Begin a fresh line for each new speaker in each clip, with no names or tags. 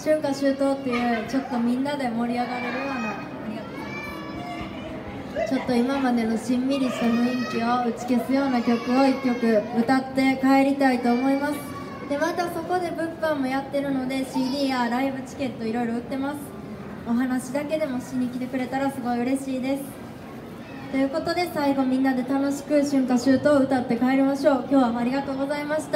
春夏秋冬っていうちょっとみんなで盛り上がれるような、ちょっと今までのしんみりした雰囲気を打ち消すような曲を1曲歌って帰りたいと思います。でまたそこで物販もやってるので CD やライブチケットいろいろ売ってます。お話だけでもしに来てくれたらすごい嬉しいです。ということで最後みんなで楽しく春夏秋冬を歌って帰りましょう。今日はありがとうございました。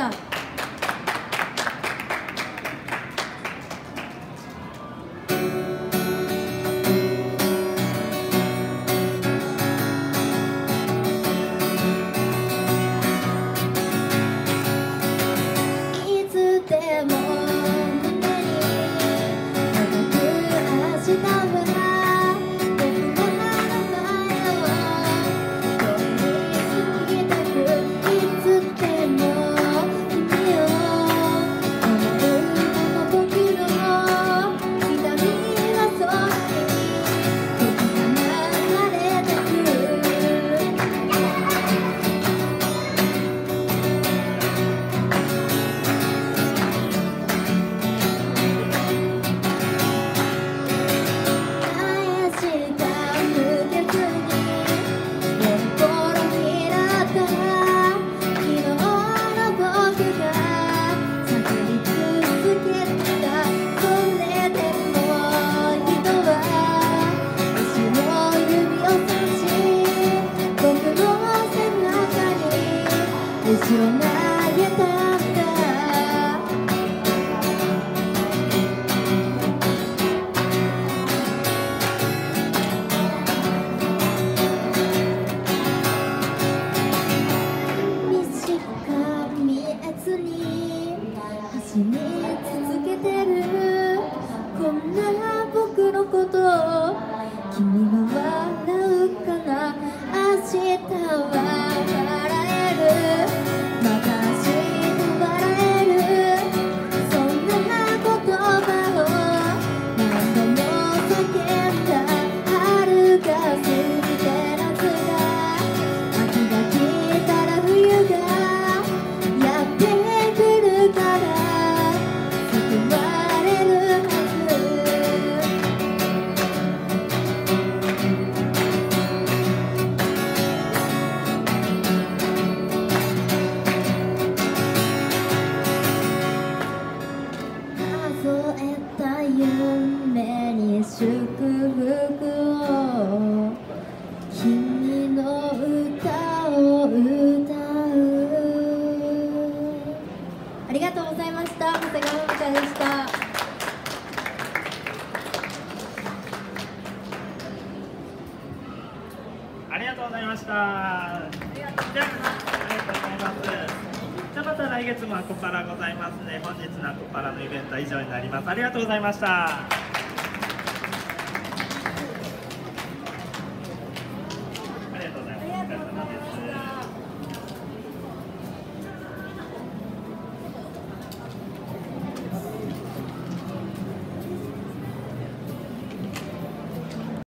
ありがとうございました。長谷川のみかでした。
ありがとうございました。ありがとうございます。じゃあまた来月もアコパラございますね。本日のアコパラのイベントは以上になります。ありがとうございました。